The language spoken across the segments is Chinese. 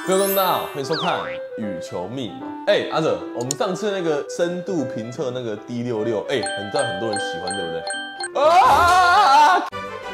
各位观众大家好，欢迎收看《羽球密码》。阿哲，我们上次那个深度评测那个 D66，很多人喜欢，对不对？啊！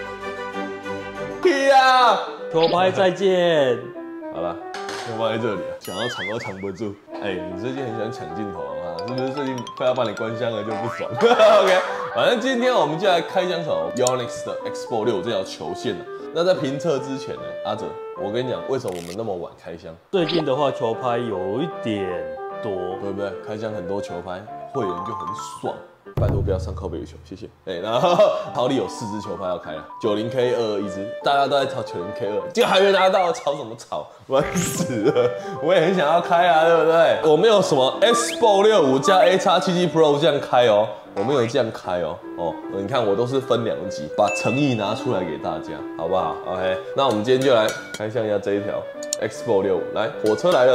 屁呀！ 球拍再见。 好了，球拍在这里啊，想要抢都抢不住。你最近很喜欢抢镜头啊？是不是最近快要把你关箱了就不爽 ？OK， 反正今天我们就来开箱手 Yonex 的 X-Ball 6这条球线了。那在评测之前呢，阿哲，我跟你讲，为什么我们那么晚开箱？ 最近的话，球拍有一点多， 对不对？开箱很多球拍，会员就很爽。拜托不要上靠背羽球，谢谢。然后桃李有4支球拍要开了，90K21一支，大家都在炒90K2，结果还没拿到，炒什么炒？我死了！我也很想要开啊，对不对？我没有什么 X-Ball 65加 A-X77 Pro 这样开哦，我没有这样开哦。你看我都是分2集，把诚意拿出来给大家，好不好 ？OK， 那我们今天就来开箱一下这一条 X-Ball 65，来，火车来了。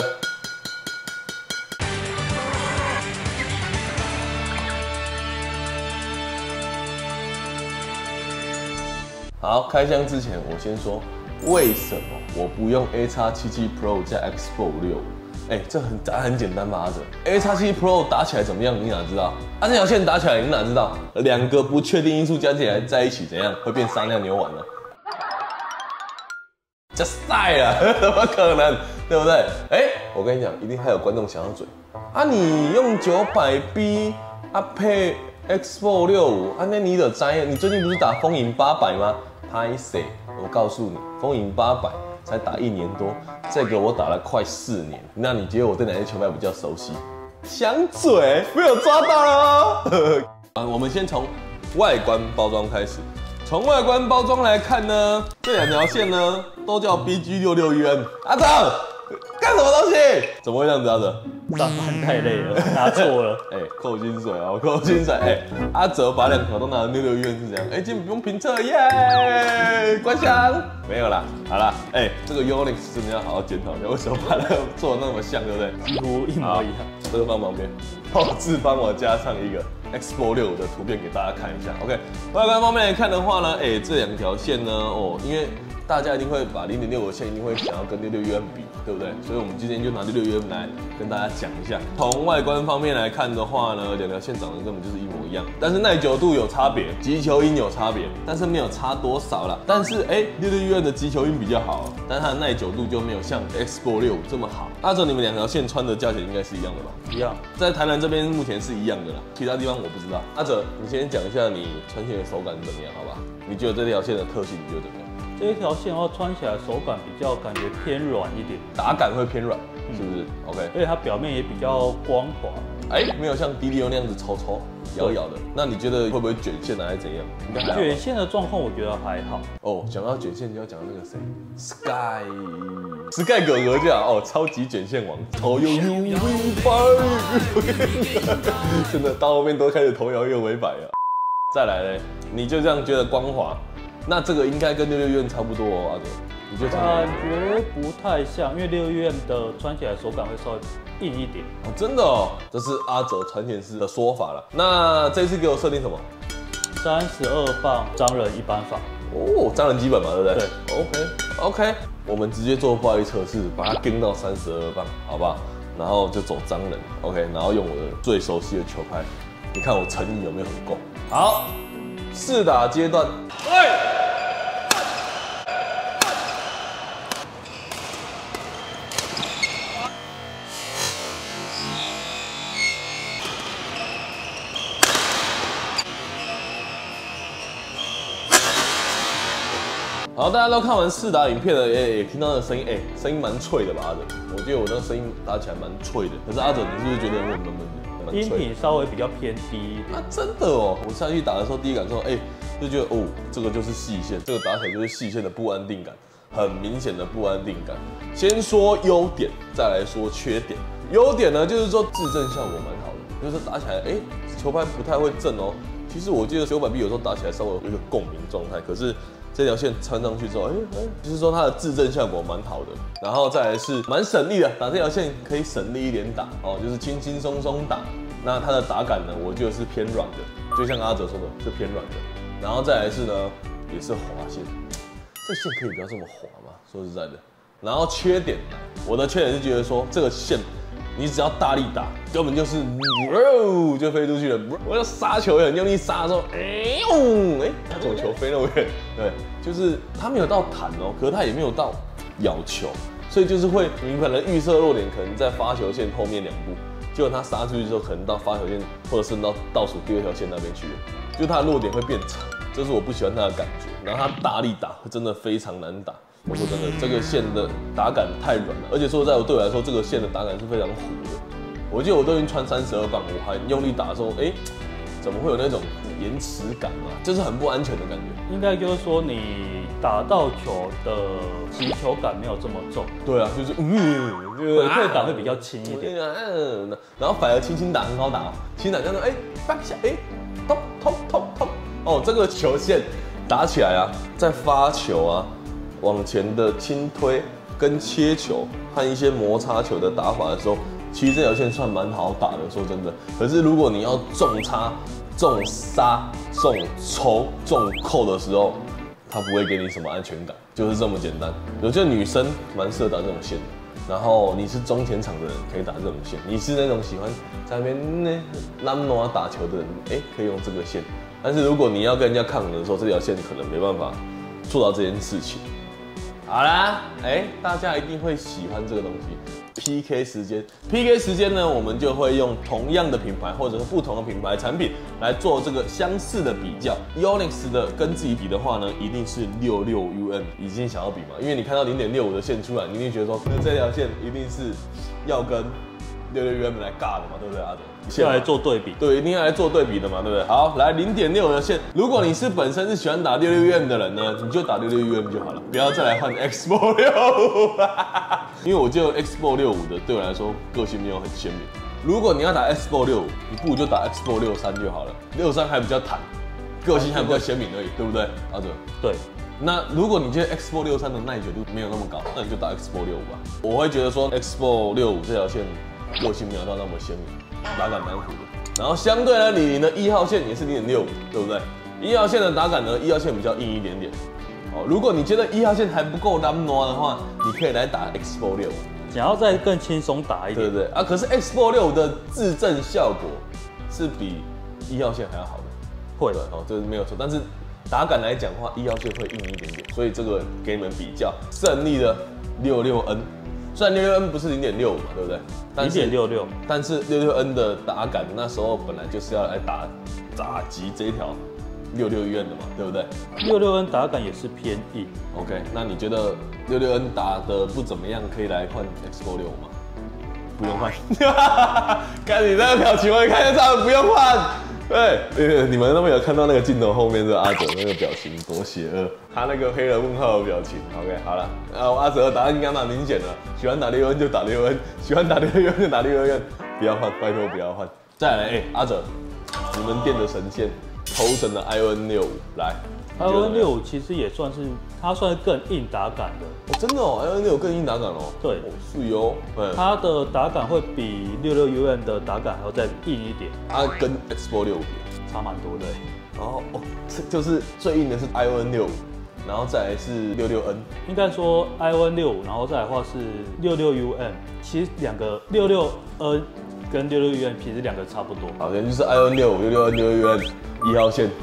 好，开箱之前我先说，为什么我不用 A-X77 Pro 加 X-Ball 65？这答案很简单吧？阿哲 ，A-X77 Pro 打起来怎么样？你哪知道？这条线打起来你哪知道？2个不确定因素加起来在一起怎样？会变撒尿牛丸呢？加晒了，怎么可能？对不对？我跟你讲，一定还有观众想要嘴啊！你用900B 配 X-Ball 65，那你的摘，你最近不是打风影800吗？拍谁？我告诉你，风影800才打1年多，这个我打了快4年。那你觉得我对哪些球拍比较熟悉？想嘴，没有抓到哦。我们先从外观包装开始。从外观包装来看呢，这2条线呢都叫 BG66UN。阿哲，干什么东西？怎么会这样子？阿哲？ 上班太累了，拿错了。 扣薪水啊，扣薪水。阿哲把2条都拿了66UN是怎样？今天不用评测耶，关箱。没有啦，好啦，这个 Yonex 真的要好好检讨一下，为什么把它做得那么像，对不对？ 几乎一模一样。 这个放旁边，后置帮我加上一个 X-Ball 65的图片给大家看一下。OK， 外观方面来看的话呢，这2条线呢，因为大家一定会把0.6的线一定会想要跟66UN比，对不对？所以我们今天就拿66UN来跟大家讲一下。从外观方面来看的话呢，2条线长得根本就是一模一样，但是耐久度有差别，击球音有差别，但是没有差多少啦。但是66UN的击球音比较好，但是它的耐久度就没有像 X-Ball 65这么好。阿哲，你们2条线穿的价钱应该是一样的吧？ 一样， 在台南这边目前是一样的啦，其他地方我不知道。阿哲，你先讲一下你穿线的手感怎么样，好吧？你觉得这条线的特性你觉得怎么样？ 这一条线的话，穿起来手感比较感觉偏软一点， 打感会偏软，是不是 ？OK， 而且它表面也比较光滑。 没有像D66那样子抽咬咬的。那你觉得会不会卷线还是怎样？应该还好。 卷线的状况我觉得还好。 讲到卷线就要讲到那个谁 ，Sky 哥哥这样超级卷线王，头又尾摆，真的到后面都开始头摇又尾摆啊。再来嘞，你就这样觉得光滑？那这个应该跟66UN差不多哦，阿哲，你觉得？ 感觉不太像，因为66UN的穿起来手感会稍微硬一点。 真的哦，这是阿哲传线师的说法了。那这次给我设定什么 ？32磅张人一般法。 张人基本嘛，对不对？ 对。 OK， 我们直接做暴力测试，把它跟到32磅，好不好？然后就走张人 ，OK， 然后用我的最熟悉的球拍，你看我诚意有没有很够？好，试打阶段，好，大家都看完试打影片了，也听到那个声音，声音蛮脆的吧？阿哲，我觉得我那个声音打起来蛮脆的。可是阿哲，你是不是觉得闷闷的？ 音频稍微比较偏低一点。 真的哦，我下去打的时候，第一感受，就觉得这个就是细线，这个打起来就是细线的不安定感，很明显的不安定感。先说优点，再来说缺点。优点呢，就是说质震效果蛮好的，就是打起来，球拍不太会震哦。其实我记得900B有时候打起来稍微有一个共鸣状态，可是这条线穿上去之后，就是说它的质震效果蛮好的，然后再来是蛮省力的，打这条线可以省力一点打就是轻轻松松打。那它的打感呢，我觉得是偏软的，就像阿哲说的，是偏软的。然后再来是呢，也是滑线，这线可以不要这么滑吗？说实在的， 然后缺点，我的缺点是觉得说这个线，你只要大力打，根本就是就飞出去了。我要杀球也很用力杀的时候，它怎么球飞那么远？对，就是它没有到弹哦，可是它也没有到咬球，所以就是会你可能预设弱点可能在发球线后面2步，结果它杀出去之后，可能到发球线或者是到倒数第2条线那边去了，就它的弱点会变长，这是我不喜欢它的感觉。然后它大力打真的非常难打。我说真的，这个线的打感太软了，而且说实在，对我来说，这个线的打感是非常糊的。我记得我都已经穿32磅，我还用力打的时候，怎么会有那种延迟感嘛？就是很不安全的感觉。 应该就是说你打到球的击球感没有这么重。 对啊，就是回馈感会比较轻一点。 然后反而轻轻打很好打，轻打这样子，放下，通，哦，这个球线打起来啊，在发球啊。往前的轻推跟切球和一些摩擦球的打法的时候，其实这条线算蛮好打的。说真的，可是如果你要重插、重杀、重抽、重扣的时候，它不会给你什么安全感，就是这么简单。有些女生蛮适合打这种线的，然后你是中前场的人可以打这种线，你是那种喜欢在那边拉挪打球的人，可以用这个线。但是如果你要跟人家抗衡的时候，这条线可能没办法做到这件事情。好啦，大家一定会喜欢这个东西。PK 时间 ，PK 时间呢，我们就会用同样的品牌或者是不同的品牌产品来做这个相似的比较。Yonex 的跟自己比的话呢，一定是66UM，已经想要比嘛，因为你看到0.65的线出来，你一定觉得说，那这条线一定是要跟66UM 来尬的嘛，对不对，阿哲？ 要来做对比， 对，一定要来做对比的嘛，对不对？好，来0.6的线，如果你是本身是喜欢打66UM的人呢，你就打66UM就好了，不要再来换 Expo 65，因为我觉得 Expo 65的对我来说个性没有很鲜明。如果你要打 Expo 65，你不如就打 Expo 63就好了，63还比较弹，个性还比较鲜明而已，对不对，阿哲？ 对。 那如果你觉得 Expo 63的耐久度没有那么高，那你就打 Expo 65吧。我会觉得说 Expo 65这条线个性没有到那么鲜明。打感蛮糊的，然后相对呢，李宁的1号线也是0.65，对不对？1号线的打感呢，1号线比较硬一点点。哦，如果你觉得1号线还不够拉挪的话，你可以来打 Expo 65， 想要再更轻松打一点。 对不对啊？可是 Expo 65的自震效果是比1号线还要好的， 会哦，这是没有错。但是打感来讲的话，1号线会硬一点点，所以这个给你们比较胜利的66N。虽然66N 不是0.65嘛，对不对 ？0.66， 但是66N 的打感那时候本来就是要来打击这一条66UM的嘛，对不对 ？66N 打感也是偏硬。 OK， 那你觉得66N 打得不怎么样，可以来换 Expo 65吗？不用换。看你那个表情，我一看就知道不用换。对，你们都没有看到那个镜头后面这阿哲那个表情多邪恶，他那个黑人问号的表情。OK， 好了，阿哲的答案应该蛮明显的，喜欢打66N就打66N，喜欢打66N就打66N，不要换，拜托不要换。再来，阿哲，你们店的神仙，头神的 ION65来。 ION65其实也算是，它算是更硬打感的。 真的哦，ION65更硬打感哦。 对， 是哦。 它的打感会比66UM的打感还要再硬一点。 它跟 Expo 65比差蛮多的。 然后就是最硬的是 ION65，然后再来是66N。 应该说 ION65，然后再来的话是66UM。其实两个66N跟66UM其实两个差不多。 好，就是 ION65、66N、66UM 1号线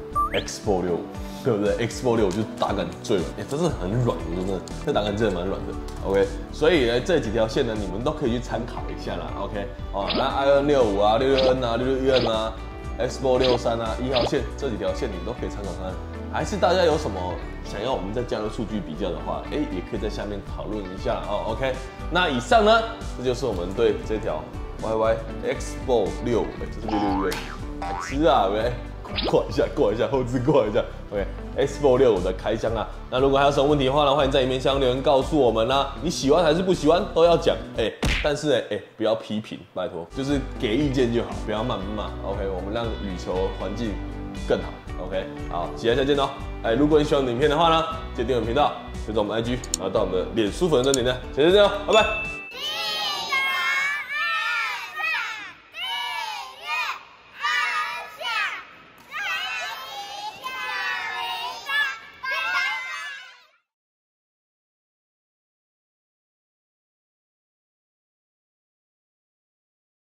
Expo 65。对不对 ？Expo 65就是打感最软，真的很软，真的，这打感真的蛮软的。OK， 所以呢这几条线呢，你们都可以去参考一下啦。OK， 哦，那 ION65啊、66N 啊、66UM 啊、Expo 63啊、1号线这几条线你们都可以参考看。还是大家有什么想要我们再加入数据比较的话，也可以在下面讨论一下哦。OK， 那以上呢，这就是我们对这条 YY Expo 65，这是66UM，白痴啊，喂。过一下，后置过一下。OK，Expo 65的开箱啊。那如果还有什么问题的话呢，欢迎在影片下方留言告诉我们啦。你喜欢还是不喜欢都要讲，但是不要批评，拜托，就是给意见就好，不要谩骂。OK， 我们让羽球环境更好。OK， 好，期待下见喽。如果你喜欢我们影片的话呢，记得订阅频道，追踪我们 IG，然后到我们的脸书粉丝专页，下次见喽，拜拜。